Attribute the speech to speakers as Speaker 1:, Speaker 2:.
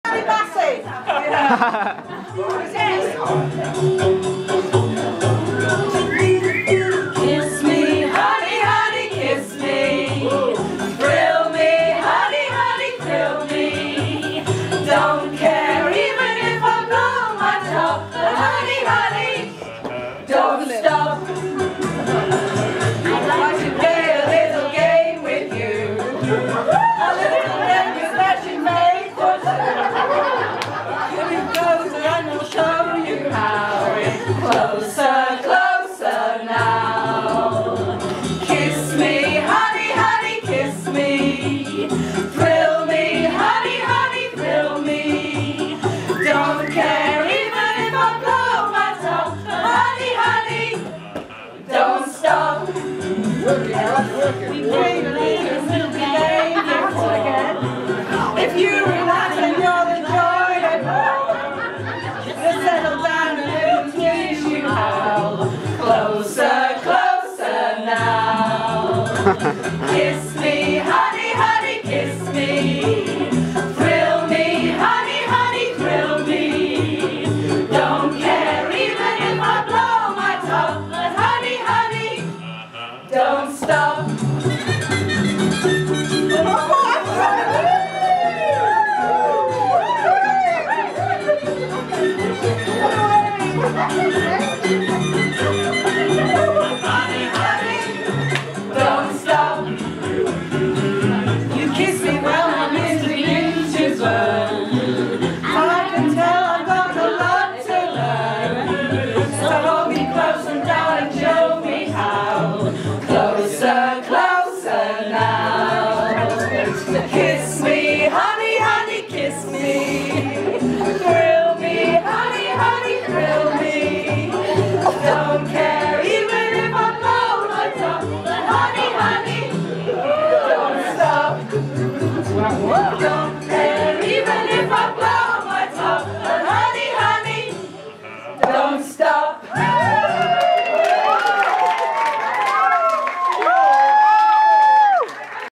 Speaker 1: Massive.
Speaker 2: Kiss me, honey, honey, kiss me. Thrill me, honey, honey, thrill me. Don't care even if I blow my top. But honey, honey, don't stop. I'd like to play a little game with you. A little game that you made for two. Here it goes and I'll show you how. Closer, closer now. Kiss me, honey, honey, kiss me. Thrill me, honey, honey, thrill me. Don't care even if I blow my top. Honey, honey, don't stop. We play a little game again. If you relax and you're the joy that just settle down and let me teach you how. Closer, closer now. Kiss me, honey, honey, kiss me. Thrill me, honey, honey, thrill me. Don't care even if I blow my top. But honey, honey, don't stop. Honey, honey, don't stop. You kiss me well, I'm beginning to burn. I can tell I've got a lot to learn. So hold me close and down and show me how. Closer, closer now. Kiss me, honey, honey, kiss me. Thrill me, honey, honey, thrill me. Don't care even if I blow my top. But honey, honey, don't stop. Don't care even if I blow